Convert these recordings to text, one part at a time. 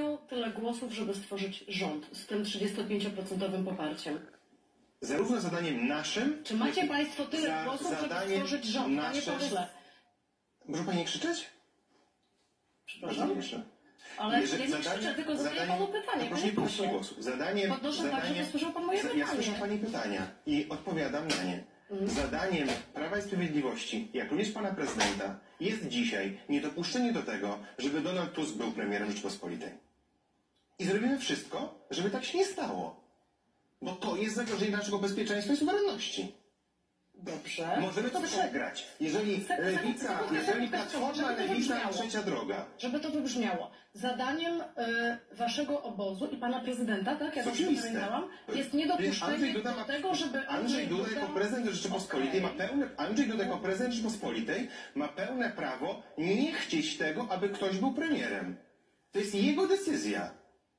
tyle głosów, żeby stworzyć rząd z tym 35% poparciem? Zarówno zadaniem naszym... Czy macie Państwo tyle głosów, żeby stworzyć rząd, panie pośle? Może Pani nie krzyczeć? Przepraszam? Ale ja nie krzyczę, tylko zadaję Panu pytanie, panie pośle. Podnoszę tak, żeby słyszał Pan moje pytanie. Ja słyszę Pani pytania i odpowiadam na nie. Zadaniem Prawa i Sprawiedliwości, jak również Pana Prezydenta, jest dzisiaj niedopuszczenie do tego, żeby Donald Tusk był premierem Rzeczypospolitej. I zrobimy wszystko, żeby tak się nie stało. Bo to jest zagrożenie naszego bezpieczeństwa i suwerenności. Dobrze. Możemy to przegrać. Jeżeli Platforma, Lewica, Trzecia Droga. Żeby to wybrzmiało. Zadaniem waszego obozu i pana prezydenta, tak? Ja dobrze pamiętałam, jest niedopuszczenie do tego, żeby Andrzej Duda jako prezydent Rzeczypospolitej ma pełne prawo nie chcieć tego, aby ktoś był premierem. To jest jego decyzja.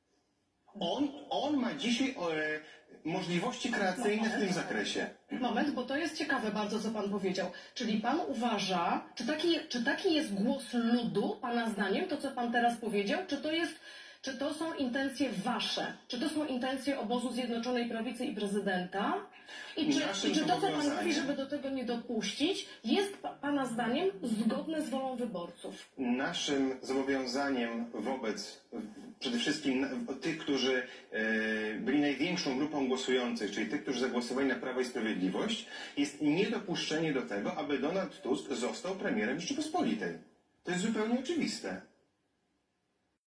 On ma dzisiaj możliwości kreacyjne w tym zakresie. Moment, bo to jest ciekawe bardzo, co pan powiedział. Czyli pan uważa, czy taki jest głos ludu, pana zdaniem, to co pan teraz powiedział, czy to są intencje wasze? Czy to są intencje obozu Zjednoczonej Prawicy i prezydenta? I czy to, co pan mówi, żeby do tego nie dopuścić, jest pana zdaniem zgodne z wolą wyborców? Naszym zobowiązaniem wobec przede wszystkim tych, którzy byli największą grupą głosujących, czyli tych, którzy zagłosowali na Prawo i Sprawiedliwość, jest niedopuszczenie do tego, aby Donald Tusk został premierem Rzeczypospolitej. To jest zupełnie oczywiste.